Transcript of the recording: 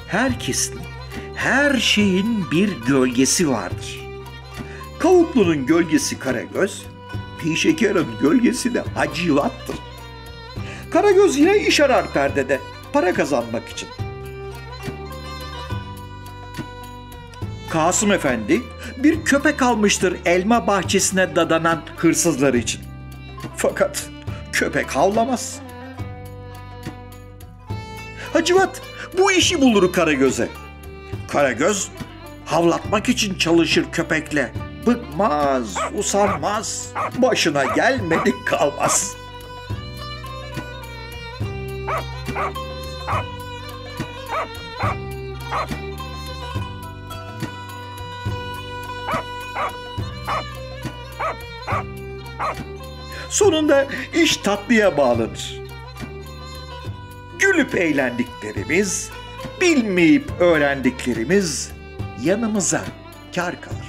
Herkesin, her şeyin bir gölgesi vardır. Kavuklu'nun gölgesi Karagöz, Pişekar'ın gölgesi de Hacivat'tır. Karagöz yine iş arar perdede, para kazanmak için. Kasım Efendi bir köpek almıştır elma bahçesine dadanan hırsızları için. Fakat köpek havlamaz. Hacivat bu işi bulur Karagöz'e. Karagöz havlatmak için çalışır köpekle. Bıkmaz, usanmaz, başına gelmedik kalmaz. Sonunda iş tatlıya bağlanır. Gülüp eğlendiklerimiz, bilmeyip öğrendiklerimiz yanımıza kâr kalır.